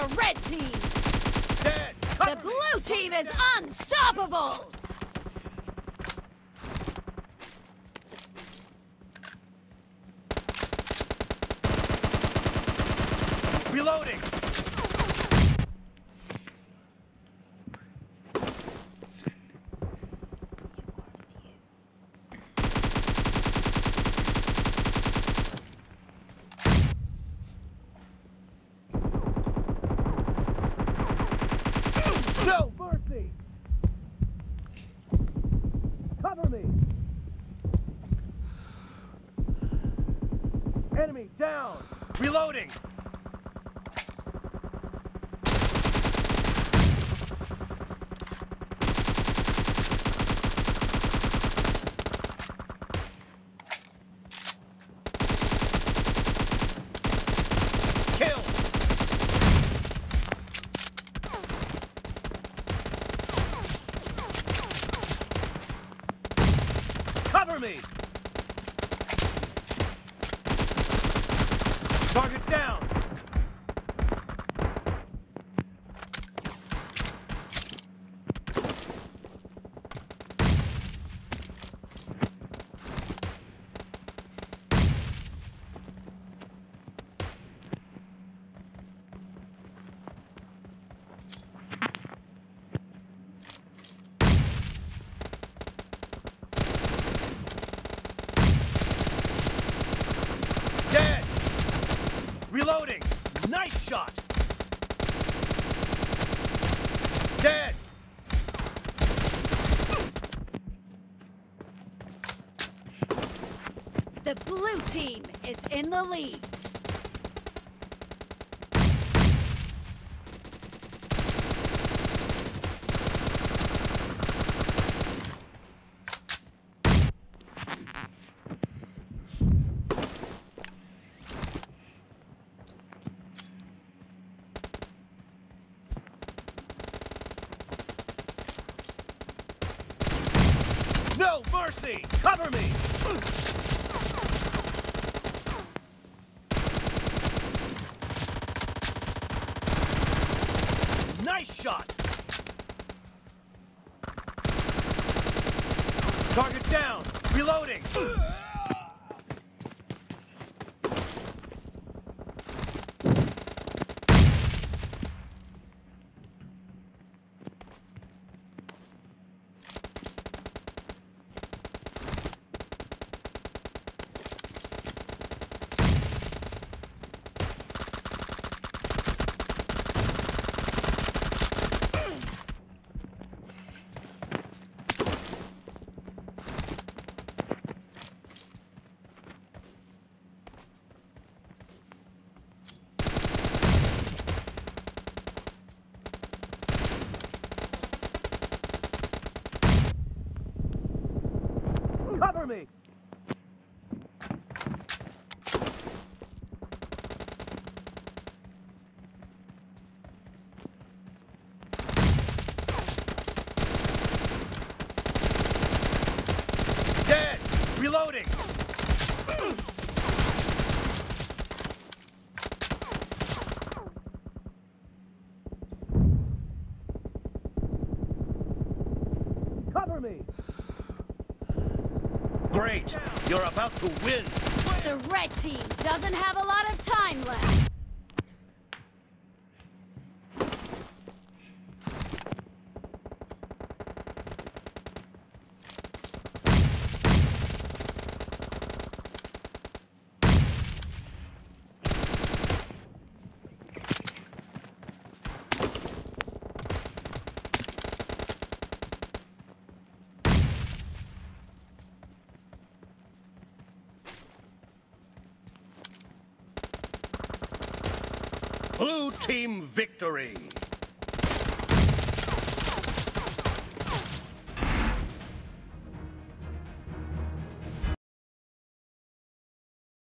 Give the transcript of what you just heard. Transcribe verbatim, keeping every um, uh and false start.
the red team! Dead! The blue team is unstoppable! Reloading! No mercy! Cover me! Enemy down! Reloading! Kill! Cover me! Target down! Dead! Reloading! Nice shot! Dead! The blue team is in the lead. No mercy! Cover me! Nice shot! Target down! Reloading! Cover me! Dead! Reloading! Cover me! Great! You're about to win! The red team doesn't have a lot of time left. Blue team victory!